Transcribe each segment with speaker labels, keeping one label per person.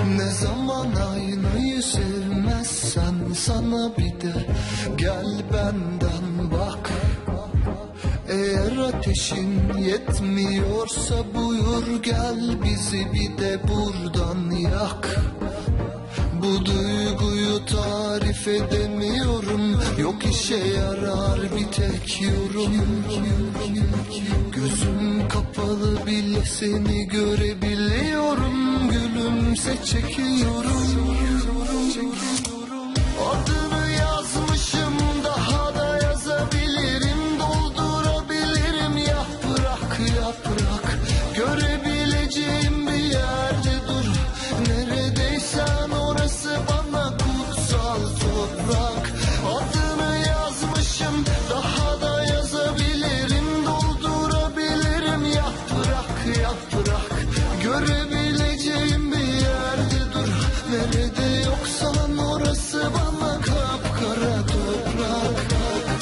Speaker 1: Ne zaman aynayı sevmezsen sana bir de gel benden bak. Eğer ateşin yetmiyorsa buyur gel bizi bir de buradan yak. Bu duyguyu tarif edemiyorum, yok işe yarar bir tek yorum. Gözüm kapalı bile seni görebiliyorum, gülümse çekiyorum. Adını yazmışım, daha da yazabilirim, doldurabilirim. Yaprak yaprak görebileceğim bir yerde dur. Neredeysen orası bana kutsal toprak. Adını yazmışım, daha da yazabilirim, doldurabilirim. Yaprak yaprak görebileceğim bir yerde dur. Nerede yoksan orası bana kapkara toprak.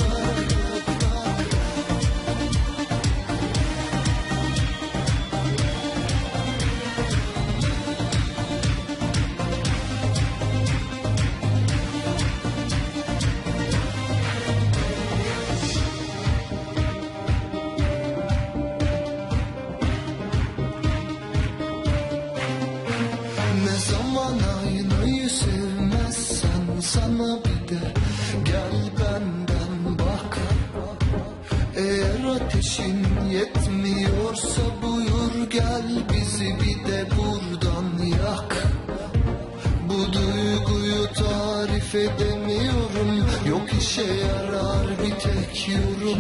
Speaker 1: Ne zaman aynayı sevmezsen sana bir de gel benden bak. Eğer ateşin yetmiyorsa buyur gel bizi bir de buradan yak. Bu duyguyu tarif edemiyorum, yok işe yarar bir tek yorum.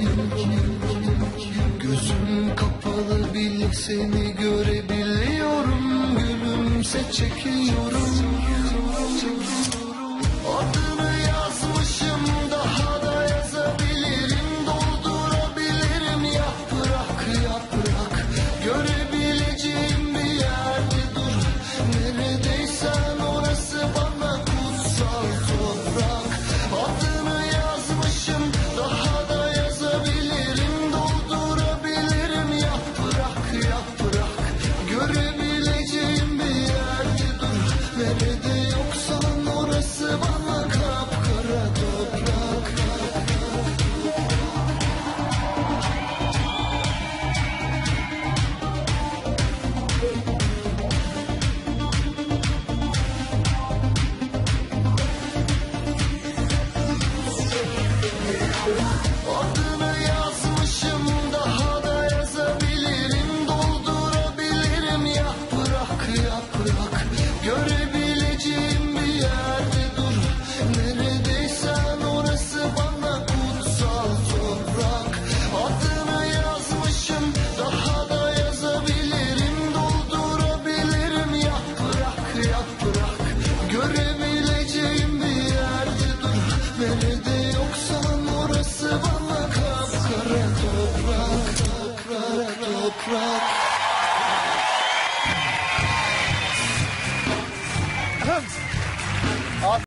Speaker 1: Gözüm kapalı bile seni görebiliyorum, gülümse çekiyorum. Adını yazmışım, daha da yazabilirim, doldurabilirim. Yaprak yaprak görebileceğim bir yerde dur. Neredeysen orası bana kutsal toprak. Adını yazmışım, daha da yazabilirim, doldurabilirim. Yaprak yaprak görebileceğim bir yerde dur. Nerede yoksan orası bana kapkara toprak. Adını yazmışım, daha da yazabilirim, doldurabilirim. Yaprak yaprak görebileceğim bir yerde dur. Neredeysen orası bana kutsal toprak. Adını yazmışım, daha da yazabilirim, doldurabilirim. Yaprak yaprak görebileceğim bir yerde dur. Nerede yoksan orası bana kapkara toprak. Toprak.